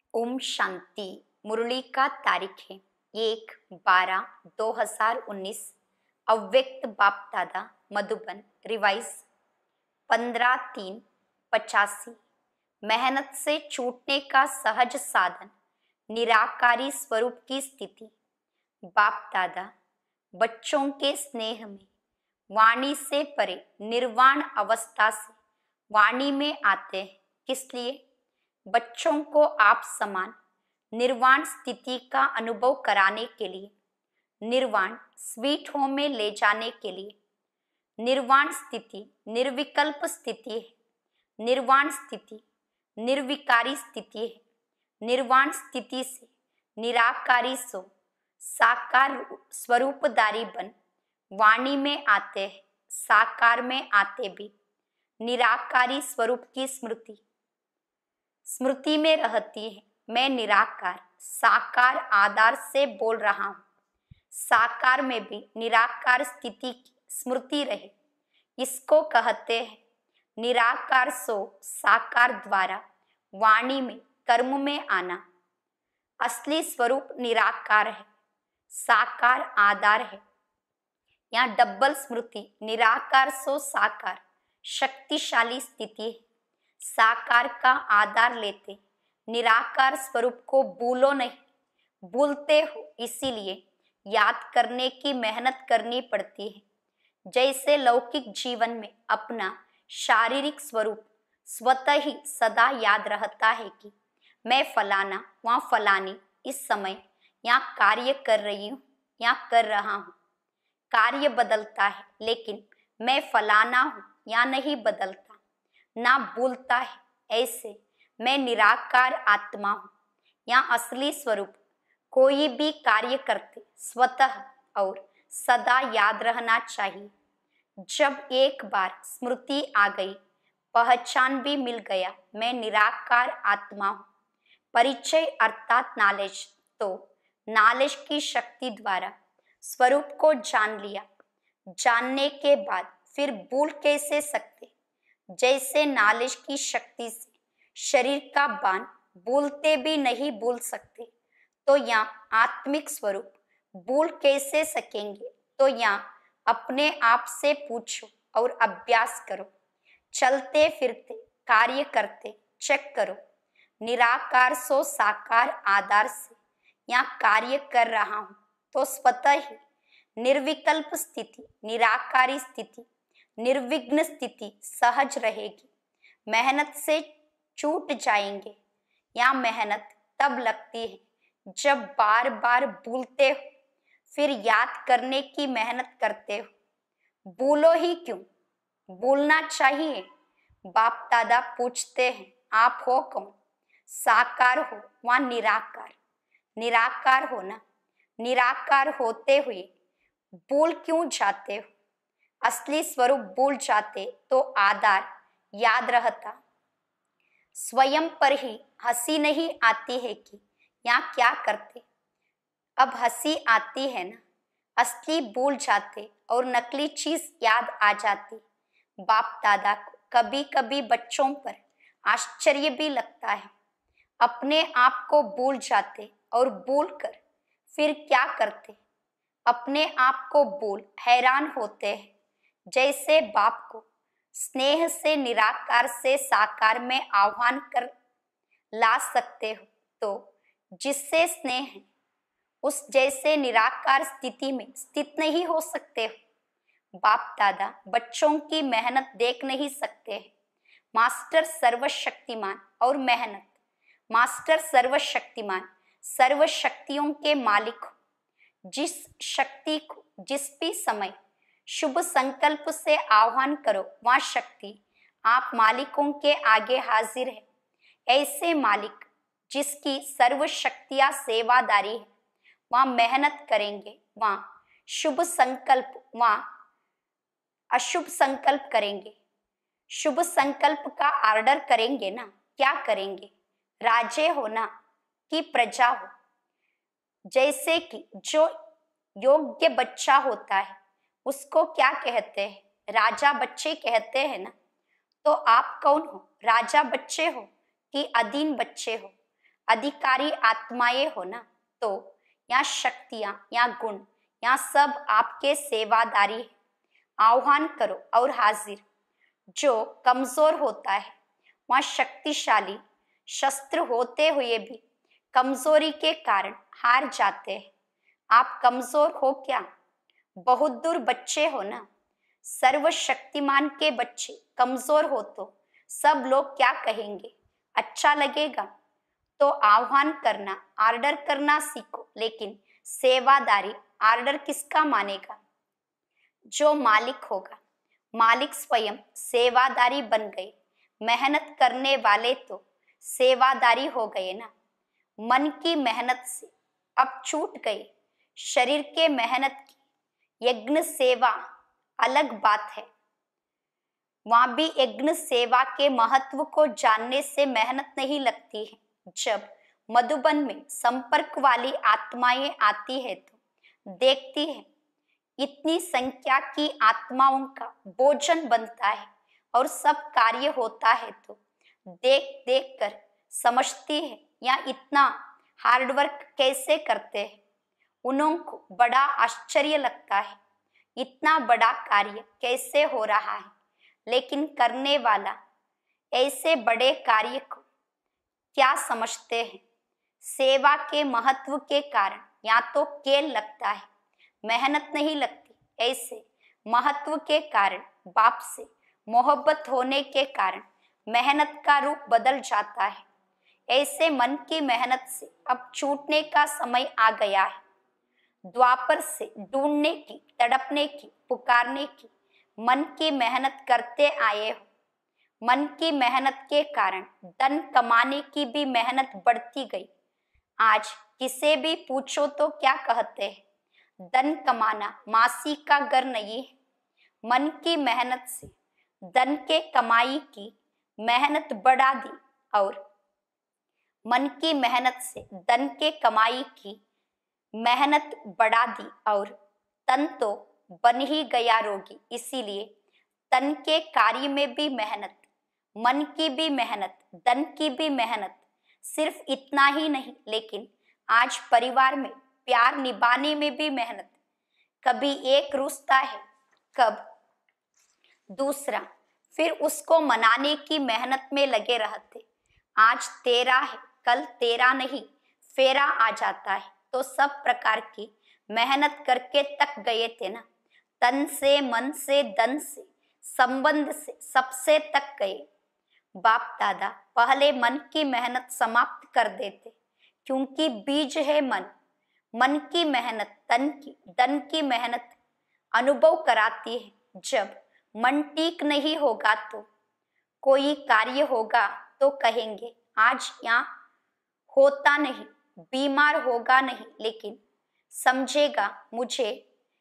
ओम शांति। मुरली का तारीख है 1/12/2019। अव्यक्त बाप दादा मधुबन। रिवाइज 15/3/85। मेहनत से छूटने का सहज साधन निराकारी स्वरूप की स्थिति। बाप दादा बच्चों के स्नेह में वाणी से परे निर्वाण अवस्था से वाणी में आते हैं। किस लिए? बच्चों को आप समान निर्वाण स्थिति का अनुभव कराने के लिए, निर्वाण स्वीट होम में ले जाने के लिए। निर्वाण स्थिति निर्विकल्प स्थिति है। निर्वाण स्थिति निर्विकारी स्थिति है। निर्वाण स्थिति से निराकारी सो साकार स्वरूपधारी बन वाणी में आते हैं। साकार में आते भी निराकारी स्वरूप की स्मृति में रहती है। मैं निराकार साकार आधार से बोल रहा हूँ। साकार में भी निराकार स्थिति की स्मृति रहे, इसको कहते हैं निराकार सो साकार द्वारा वाणी में कर्म में आना। असली स्वरूप निराकार है, साकार आधार है। यहाँ डबल स्मृति निराकार सो साकार शक्तिशाली स्थिति है। साकार का आधार लेते निराकार स्वरूप को भूलो नहीं, भूलते हो इसीलिए याद करने की मेहनत करनी पड़ती है। जैसे लौकिक जीवन में अपना शारीरिक स्वरूप स्वतः ही सदा याद रहता है कि मैं फलाना वहाँ फलानी इस समय यहाँ कार्य कर रही हूँ, यहाँ कर रहा हूँ। कार्य बदलता है लेकिन मैं फलाना हूँ या नहीं बदलता, ना भूलता है। ऐसे मैं निराकार आत्मा हूँ। यहाँ असली स्वरूप कोई भी कार्य करते स्वतः और सदा याद रहना चाहिए। जब एक बार स्मृति आ गई, पहचान भी मिल गया, मैं निराकार आत्मा हूँ। परिचय अर्थात नॉलेज, तो नॉलेज की शक्ति द्वारा स्वरूप को जान लिया। जानने के बाद फिर भूल कैसे सकते? जैसे नॉलेज की शक्ति से शरीर का बाण भूलते भी नहीं भूल सकते, तो यहाँ आत्मिक स्वरूप भूल कैसे सकेंगे? तो यहाँ अपने आप से पूछो और अभ्यास करो। चलते फिरते कार्य करते चेक करो। निराकार सो साकार आधार से यहाँ कार्य कर रहा हूँ, तो स्वतः ही निर्विकल्प स्थिति निराकारी स्थिति निर्विघ्न स्थिति सहज रहेगी। मेहनत से छूट जाएंगे। यहाँ मेहनत तब लगती है जब बार बार भूलते हो, फिर याद करने की मेहनत करते हो। भूलो ही क्यों? भूलना चाहिए। बाप दादा पूछते हैं आप हो कौन? साकार हो वहाँ निराकार? निराकार हो ना? निराकार होते हुए भूल क्यों जाते हो? असली स्वरूप भूल जाते तो आधार याद रहता। स्वयं पर ही हंसी नहीं आती है कि यहाँ क्या करते? अब हंसी आती है ना, असली भूल जाते और नकली चीज याद आ जाती। बाप दादा को कभी कभी बच्चों पर आश्चर्य भी लगता है। अपने आप को भूल जाते और भूल कर फिर क्या करते? अपने आप को भूल हैरान होते हैं। जैसे बाप को स्नेह से निराकार से साकार में आह्वान कर ला सकते हो, तो जिससे स्नेह है उस जैसे निराकार स्थिति में स्थित नहीं हो सकते हो। बाप दादा बच्चों की मेहनत देख नहीं सकते हैं। मास्टर सर्वशक्तिमान और मेहनत। मास्टर सर्वशक्तिमान सर्व शक्तियों के मालिक हो। जिस शक्ति को जिस भी समय शुभ संकल्प से आह्वान करो, वह शक्ति आप मालिकों के आगे हाजिर है। ऐसे मालिक जिसकी सर्व शक्तियां सेवादारी है, वहाँ मेहनत करेंगे, वहाँ शुभ संकल्प, वहाँ अशुभ संकल्प करेंगे। शुभ संकल्प का ऑर्डर करेंगे ना, क्या करेंगे? राजे हो ना कि प्रजा हो? जैसे कि जो योग्य बच्चा होता है उसको क्या कहते हैं? राजा बच्चे कहते हैं ना। तो आप कौन हो? राजा बच्चे हो कि अधीन बच्चे हो? अधिकारी आत्माएं हो ना, तो यहाँ शक्तियां, यहाँ गुण, यहाँ सब आपके सेवादारी है। आह्वान करो और हाजिर। जो कमजोर होता है वहाँ शक्तिशाली शस्त्र होते हुए भी कमजोरी के कारण हार जाते हैं। आप कमजोर हो क्या? बहुत दूर बच्चे हो ना। सर्वशक्तिमान के बच्चे कमजोर हो तो सब लोग क्या कहेंगे? अच्छा लगेगा? तो आह्वान करना, ऑर्डर करना सीखो, लेकिन सेवादारी ऑर्डर किसका मानेगा? जो मालिक होगा। मालिक स्वयं सेवादारी बन गए। मेहनत करने वाले तो सेवादारी हो गए ना। मन की मेहनत से अब छूट गए। शरीर के मेहनत की यज्ञ सेवा अलग बात है। वहां भी यज्ञ सेवा के महत्व को जानने से मेहनत नहीं लगती है। जब मधुबन में संपर्क वाली आत्माएं आती है तो देखती है इतनी संख्या की आत्माओं का भोजन बनता है और सब कार्य होता है, तो देख देख कर समझती है यहाँ इतना हार्डवर्क कैसे करते हैं। उनको बड़ा आश्चर्य लगता है इतना बड़ा कार्य कैसे हो रहा है, लेकिन करने वाला ऐसे बड़े कार्य को क्या समझते हैं? सेवा के महत्व के कारण या तो केल लगता है, मेहनत नहीं लगती। ऐसे महत्व के कारण बाप से मोहब्बत होने के कारण मेहनत का रूप बदल जाता है। ऐसे मन की मेहनत से अब छूटने का समय आ गया है। द्वापर से ढूंढने की, तड़पने की, पुकारने की मन की मेहनत करते आए हो। मन की मेहनत के कारण धन कमाने की भी मेहनत बढ़ती गई। आज किसे भी पूछो तो क्या कहते हैं? धन कमाना मासी का घर नहीं है। मन की मेहनत से धन के कमाई की मेहनत बढ़ा दी और मन की मेहनत से धन के कमाई की मेहनत बढ़ा दी और तन तो बन ही गया रोगी। इसीलिए तन के कार्य में भी मेहनत, मन की भी मेहनत, धन की भी मेहनत। सिर्फ इतना ही नहीं, लेकिन आज परिवार में प्यार निभाने में भी मेहनत। कभी एक रूठता है, कब दूसरा, फिर उसको मनाने की मेहनत में लगे रहते। आज तेरा है, कल तेरा नहीं, फेरा आ जाता है। तो सब प्रकार की मेहनत करके तक गए थे ना। तन से, मन से, धन से, संबंध से, सबसे तक गए। बाप दादा पहले मन की मेहनत समाप्त कर देते, क्योंकि बीज है मन। मन की मेहनत तन की, धन की मेहनत अनुभव कराती है। जब मन ठीक नहीं होगा तो कोई कार्य होगा तो कहेंगे आज यहाँ होता नहीं, बीमार होगा नहीं, लेकिन समझेगा मुझे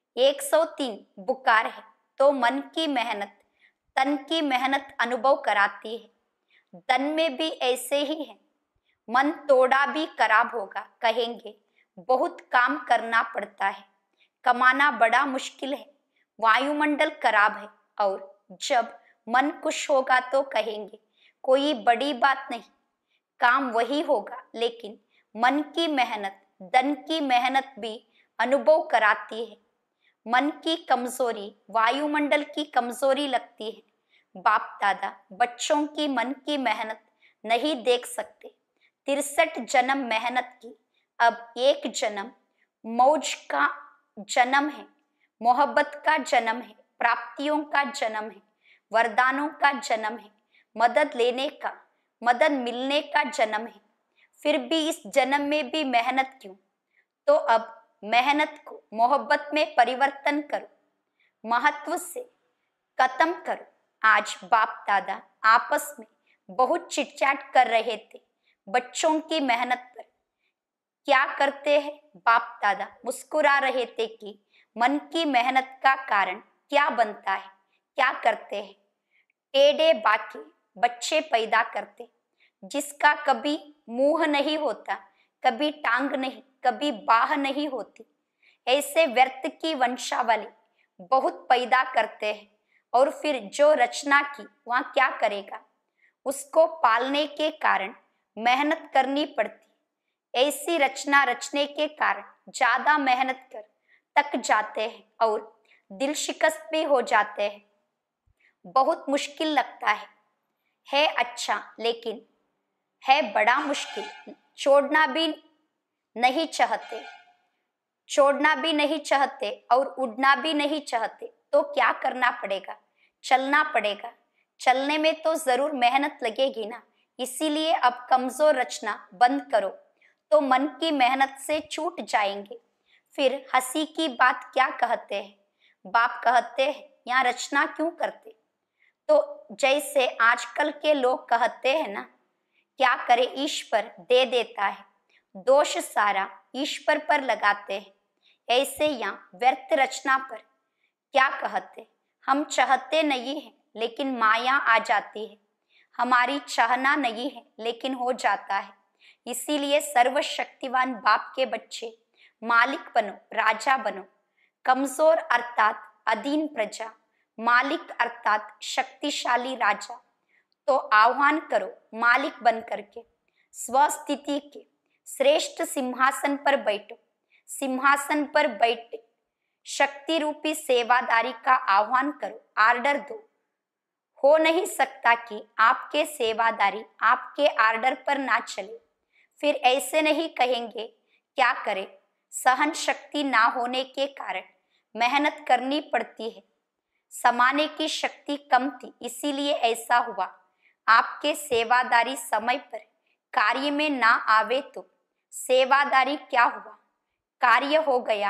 103 बुखार है। तो मन की मेहनत तन की मेहनत अनुभव कराती है। धन में भी ऐसे ही है। मन थोड़ा भी खराब होगा, कहेंगे बहुत काम करना पड़ता है, कमाना बड़ा मुश्किल है, वायुमंडल खराब है। और जब मन खुश होगा तो कहेंगे कोई बड़ी बात नहीं, काम वही होगा। लेकिन मन की मेहनत, धन की मेहनत भी अनुभव कराती है। मन की कमजोरी वायुमंडल की कमजोरी लगती है। बाप दादा बच्चों की मन की मेहनत नहीं देख सकते। 63 जन्म मेहनत की, अब एक जन्म मौज का जन्म है, मोहब्बत का जन्म है, प्राप्तियों का जन्म है, वरदानों का जन्म है, मदद लेने का, मदद मिलने का जन्म है। फिर भी इस जन्म में भी मेहनत क्यों? तो अब मेहनत को मोहब्बत में परिवर्तन करो, महत्व से खत्म करो। आज बाप दादा आपस में बहुत चिटचाट कर रहे थे बच्चों की मेहनत पर। क्या करते हैं? बाप दादा मुस्कुरा रहे थे कि मन की मेहनत का कारण क्या बनता है, क्या करते हैं? टेढ़े बाके बच्चे पैदा करते, जिसका कभी मुंह नहीं होता, कभी टांग नहीं, कभी बाह नहीं होती। ऐसे व्यर्थ की वंशावली बहुत पैदा करते हैं। और फिर जो रचना की वहाँ क्या करेगा? उसको पालने के कारण मेहनत करनी पड़ती। ऐसी रचना रचने के कारण ज्यादा मेहनत कर थक जाते हैं और दिल शिकस्त भी हो जाते हैं। बहुत मुश्किल लगता है अच्छा, लेकिन है बड़ा मुश्किल। छोड़ना भी नहीं चाहते और उड़ना भी नहीं चाहते, तो क्या करना पड़ेगा? चलना पड़ेगा। चलने में तो जरूर मेहनत लगेगी ना, इसीलिए अब कमजोर रचना बंद करो तो मन की मेहनत से छूट जाएंगे। फिर हंसी की बात क्या कहते हैं? बाप कहते हैं यहाँ रचना क्यों करते? तो जैसे आजकल के लोग कहते हैं ना, क्या करे ईश्वर दे देता है, दोष सारा ईश्वर पर लगाते हैं। ऐसे यहाँ व्यर्थ रचना पर क्या कहते? हम चाहते नहीं है लेकिन माया आ जाती है, हमारी चाहना नहीं है लेकिन हो जाता है। इसीलिए सर्वशक्तिवान बाप के बच्चे मालिक बनो, राजा बनो। कमजोर अर्थात अधीन प्रजा, मालिक अर्थात शक्तिशाली राजा। तो आह्वान करो मालिक बन करके स्वस्थिति के श्रेष्ठ सिंहासन पर बैठो। सिंहासन पर बैठे शक्ति रूपी सेवादारी का आह्वान करो, आर्डर दो। हो नहीं सकता कि आपके सेवादारी आपके आर्डर पर ना चले। फिर ऐसे नहीं कहेंगे क्या करें, सहन शक्ति ना होने के कारण मेहनत करनी पड़ती है। समाने की शक्ति कम थी, इसीलिए ऐसा हुआ। आपके सेवादारी समय पर कार्य में ना आवे तो सेवादारी क्या हुआ? कार्य हो गया।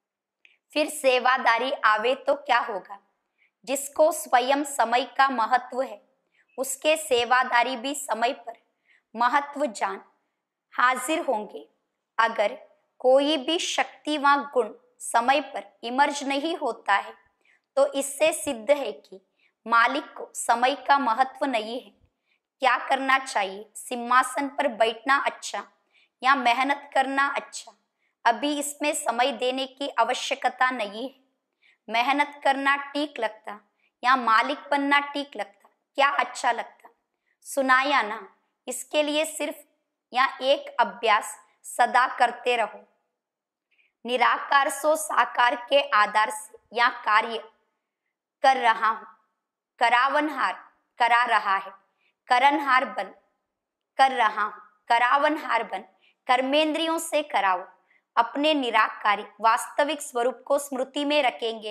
फिर सेवादारी आवे तो क्या होगा? जिसको स्वयं समय का महत्व है, उसके सेवादारी भी समय पर महत्व जान हाजिर होंगे। अगर कोई भी शक्ति व गुण समय पर इमर्ज नहीं होता है, तो इससे सिद्ध है कि मालिक को समय का महत्व नहीं है। क्या करना चाहिए? सिंहासन पर बैठना अच्छा या मेहनत करना अच्छा? अभी इसमें समय देने की आवश्यकता नहीं है। मेहनत करना ठीक लगता या मालिक बनना ठीक लगता? क्या अच्छा लगता? सुनाया ना। इसके लिए सिर्फ या एक अभ्यास सदा करते रहो। निराकार सो साकार के आधार से या कार्य कर रहा हूं, करावनहार करा रहा है, करनहार बन कर रहा हूं, करावनहार बन कर्मेंद्रियों से कराओ। अपने निराकारी वास्तविक स्वरूप को स्मृति में रखेंगे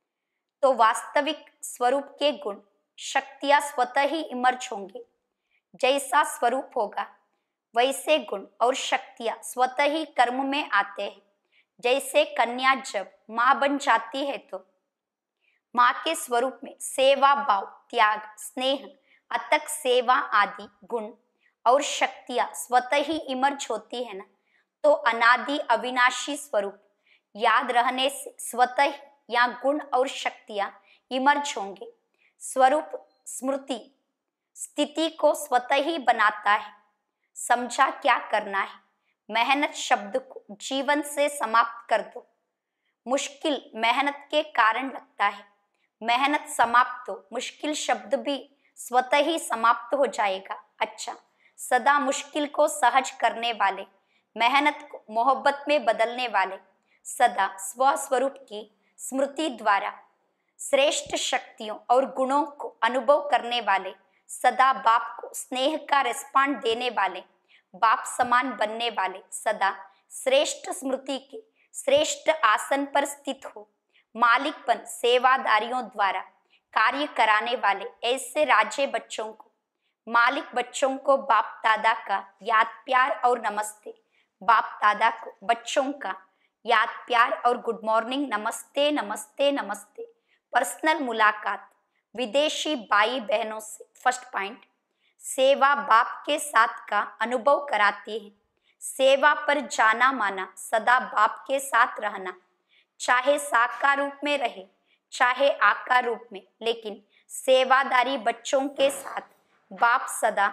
तो वास्तविक स्वरूप के गुण शक्तियां स्वतः ही इमर्ज होंगे। जैसा स्वरूप होगा वैसे गुण और शक्तियां स्वतः ही कर्म में आते हैं। जैसे कन्या जब मां बन जाती है तो मां के स्वरूप में सेवा भाव, त्याग, स्नेह, अतक सेवा आदि गुण और शक्तियां स्वतः ही इमर्ज होती है ना, तो अनादि अविनाशी स्वरूप याद रहने से स्वतः ही या गुण और शक्तियां इमर्ज होंगे। स्वरूप स्मृति स्थिति को स्वतः ही बनाता है। समझा क्या करना है? मेहनत शब्द को जीवन से समाप्त कर दो। मुश्किल मेहनत के कारण लगता है, मेहनत समाप्त हो, मुश्किल शब्द भी स्वतः ही समाप्त हो जाएगा। अच्छा, सदा मुश्किल को सहज करने वाले, मेहनत को मोहब्बत में बदलने वाले, सदा स्वस्वरूप की स्मृति द्वारा श्रेष्ठ शक्तियों और गुणों को अनुभव करने वाले, सदा बाप को स्नेह का रिस्पॉन्ड देने वाले, बाप समान बनने वाले, सदा श्रेष्ठ स्मृति के श्रेष्ठ आसन पर स्थित हो, मालिकपन सेवादारियों द्वारा कार्य कराने वाले ऐसे राजे बच्चों को, मालिक बच्चों को बाप दादा का याद प्यार और नमस्ते, बाप दादा को बच्चों का याद प्यार और गुड मॉर्निंग, नमस्ते नमस्ते नमस्ते। पर्सनल मुलाकात विदेशी भाई बहनों से। फर्स्ट पॉइंट, सेवा बाप के साथ का अनुभव कराती है। सेवा पर जाना माना, सदा बाप के साथ रहना, चाहे साकार रूप में रहे चाहे आकार रूप में, लेकिन सेवादारी बच्चों के साथ बाप सदा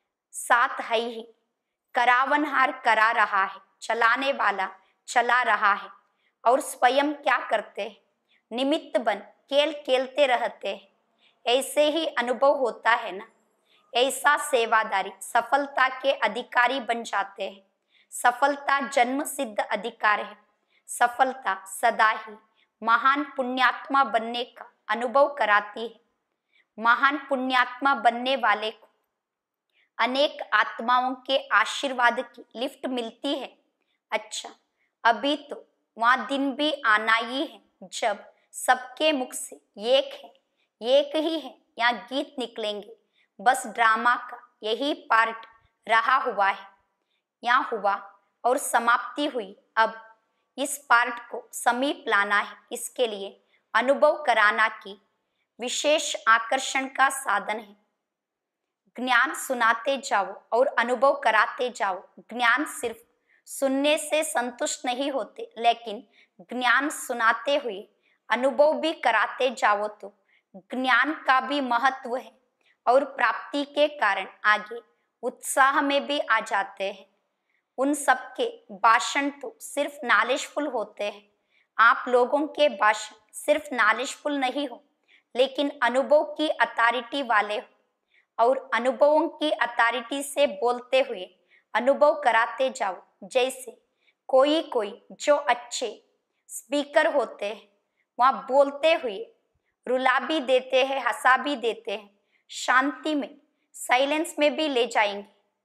साथ है ही। करावनहार करा रहा है, चलाने वाला चला रहा है, और स्वयं क्या करते हैं? निमित्त बन खेल खेलते रहते हैं। ऐसे ही अनुभव होता है ना। ऐसा सेवादारी सफलता के अधिकारी बन जाते हैं। सफलता जन्म सिद्ध अधिकार है। सफलता सदा ही महान पुण्यात्मा बनने का अनुभव कराती है। महान पुण्यात्मा बनने वाले को अनेक आत्माओं के आशीर्वाद की लिफ्ट मिलती है। अच्छा, अभी तो वहां दिन भी आना ही है जब सबके मुख से एक है, एक ही है या गीत निकलेंगे। बस ड्रामा का यही पार्ट रहा हुआ है। यहाँ हुआ और समाप्ति हुई। अब इस पार्ट को समीप लाना है। इसके लिए अनुभव कराना की विशेष आकर्षण का साधन है। ज्ञान सुनाते जाओ और अनुभव कराते जाओ। ज्ञान सिर्फ सुनने से संतुष्ट नहीं होते, लेकिन ज्ञान सुनाते हुए अनुभव भी कराते जाओ तो ज्ञान का भी महत्व है और प्राप्ति के कारण आगे उत्साह में भी आ जाते हैं। उन सबके भाषण तो सिर्फ नॉलेजफुल होते हैं। आप लोगों के भाषण सिर्फ नॉलेजफुल नहीं हो, लेकिन अनुभव की अथॉरिटी वाले हो और अनुभवों की अथॉरिटी से बोलते हुए अनुभव कराते जाओ। जैसे कोई जो अच्छे स्पीकर होते हैं, वहाँ बोलते हुए रुला भी देते हैं, हंसा भी देते हैं, शांति में साइलेंस में भी ले जाएंगे।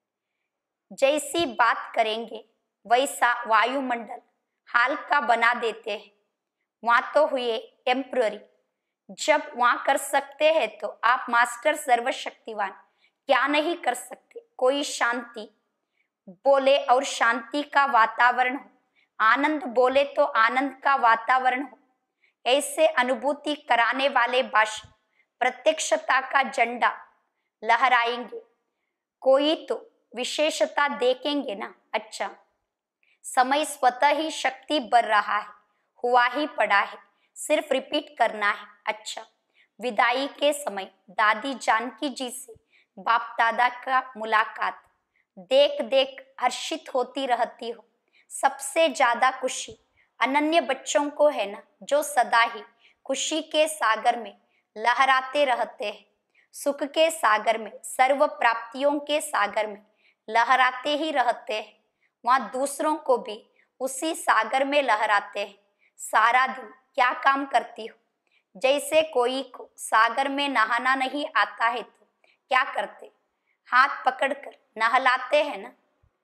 जैसी बात करेंगे वैसा वायुमंडल हाल का बना देते हैं। वहाँ तो हुए टेम्पररी। जब वहाँ कर सकते हैं तो आप मास्टर सर्वशक्तिवान क्या नहीं कर सकते। कोई शांति बोले और शांति का वातावरण हो, आनंद बोले तो आनंद का वातावरण हो। ऐसे अनुभूति कराने वाले भाषण प्रत्यक्षता का झंडा लहराएंगे। कोई तो विशेषता देखेंगे ना। अच्छा, समय स्वतः ही शक्ति बढ़ रहा है, हुआ ही पड़ा है, सिर्फ रिपीट करना है। अच्छा, विदाई के समय दादी जानकी जी से बाप दादा का मुलाकात देख देख हर्षित होती रहती हो। सबसे ज्यादा खुशी अनन्य बच्चों को है ना, जो सदा ही खुशी के सागर में लहराते रहते हैं, सुख के सागर में, सर्व प्राप्तियों के सागर में लहराते ही रहते हैं। वहाँ दूसरों को भी उसी सागर में लहराते हैं। सारा दिन क्या काम करती हो? जैसे कोई को सागर में नहाना नहीं आता है तो क्या करते? हाथ पकड़कर नहलाते हैं ना।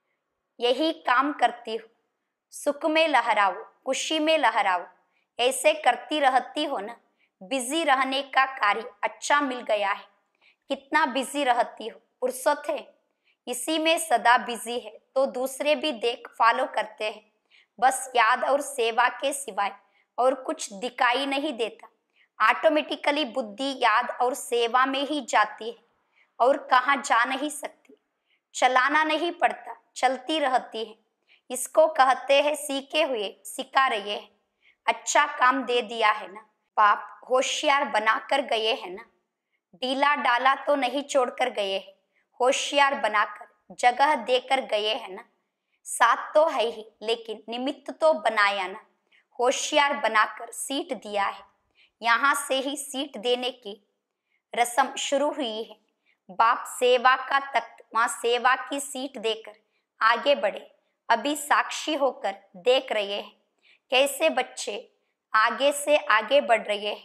यही काम करती हो। सुख में लहराओ, खुशी में लहराओ, ऐसे करती रहती हो ना। बिजी रहने का कार्य अच्छा मिल गया है। कितना बिजी रहती हो, फुर्सत है? इसी में सदा बिजी है तो दूसरे भी देख फॉलो करते हैं। बस याद और सेवा के सिवाय और कुछ दिखाई नहीं देता। ऑटोमेटिकली बुद्धि याद और सेवा में ही जाती है और कहाँ जा नहीं सकती। चलाना नहीं पड़ता, चलती रहती है। इसको कहते हैं सीखे हुए सिखा रहे हैं। अच्छा काम दे दिया है ना, बाप होशियार बनाकर गए हैं ना। ढीला डाला तो नहीं छोड़कर गए हैं, होशियार बनाकर जगह देकर गए हैं ना। साथ तो है ही, लेकिन निमित्त तो बनाया ना। होशियार बनाकर सीट दिया है। यहाँ से ही सीट देने की रस्म शुरू हुई है। बाप सेवा का तख्त, वहाँ सेवा की सीट देकर आगे बढ़े। अभी साक्षी होकर देख रहे हैं कैसे बच्चे आगे से आगे बढ़ रहे हैं।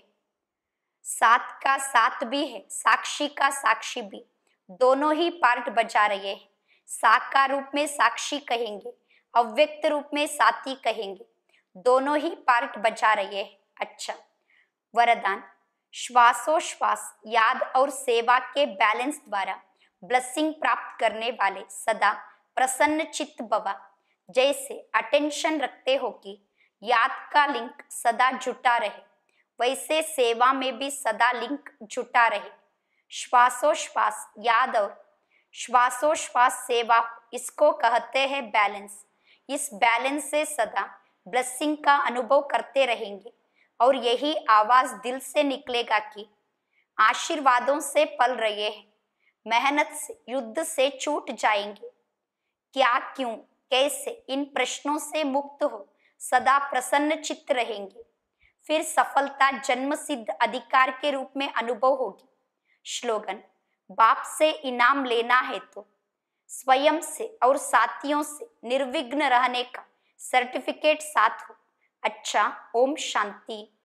साथ का साथ भी है, साक्षी का साक्षी भी, दोनों ही पार्ट बजा रहे हैं। साकार रूप में साक्षी कहेंगे, अव्यक्त रूप में साथी कहेंगे, दोनों ही पार्ट बजा रहे हैं। अच्छा, वरदान श्वासोश्वास याद और सेवा के बैलेंस द्वारा ब्लेसिंग प्राप्त करने वाले सदा प्रसन्न चित्त भवा। जैसे अटेंशन रखते हो कि याद का लिंक सदा जुटा रहे, वैसे सेवा में भी सदा लिंक जुटा रहे। श्वासोश्वास याद और श्वासोश्वास सेवा, इसको कहते हैं बैलेंस। इस बैलेंस से सदा ब्लेसिंग का अनुभव करते रहेंगे और यही आवाज दिल से निकलेगा कि आशीर्वादों से पल रहे हैं, मेहनत से युद्ध से छूट जाएंगे। क्या, क्यों, कैसे, इन प्रश्नों से मुक्त हो सदा प्रसन्न चित्त रहेंगे। फिर सफलता जन्म सिद्ध अधिकार के रूप में अनुभव होगी। स्लोगन, बाप से इनाम लेना है तो स्वयं से और साथियों से निर्विघ्न रहने का सर्टिफिकेट साथ हो। अच्छा, ओम शांति।